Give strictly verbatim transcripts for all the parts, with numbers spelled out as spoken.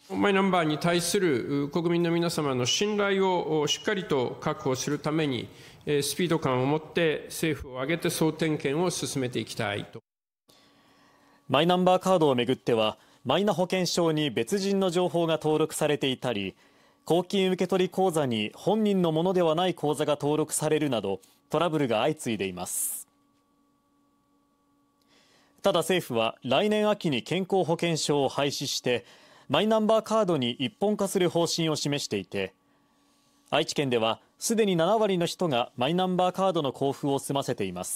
マイナンバーに対する国民の皆様の信頼をしっかりと確保するために、スピード感を持って政府を挙げて総点検を進めていきたいと。 マイナンバーカードをめぐっては、マイナ保険証に別人の情報が登録されていたり、公金受取口座に本人のものではない口座が登録されるなどトラブルが相次いでいます。ただ政府は来年秋に健康保険証を廃止してマイナンバーカードに一本化する方針を示していて、愛知県ではすでになな割の人がマイナンバーカードの交付を済ませています。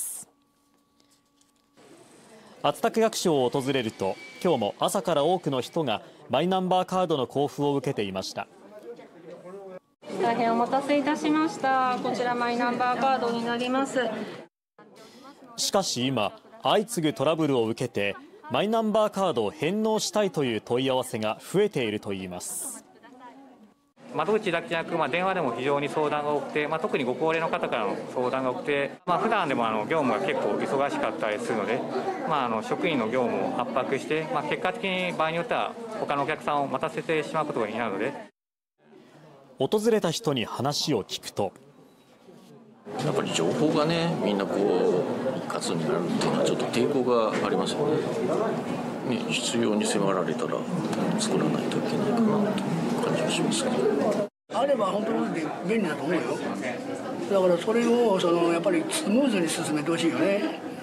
熱田区役所を訪れると、今日も朝から多くの人がマイナンバーカードの交付を受けていました。 大変お待たせいたしました。こちらマイナンバーカードになります。 しかし今、相次ぐトラブルを受けてマイナンバーカードを返納したいという問い合わせが増えているといいます。 窓口だけじゃなく、まあ、電話でも非常に相談が多くて、まあ、特にご高齢の方からの相談が多くて、まあ、普段でもあの業務が結構忙しかったりするので、まあ、あの職員の業務を圧迫して、まあ、結果的に場合によっては他のお客さんを待たせてしまうことになるので。 訪れた人に話を聞くと、 やっぱり情報がね、みんなこう一括になるっていうのはちょっと抵抗がありますよね。ね、必要に迫られたら作らないといけないかなという感じがしますけど。 あれば本当に便利だと思うよ。だからそれをそのやっぱりスムーズに進めてほしいよね。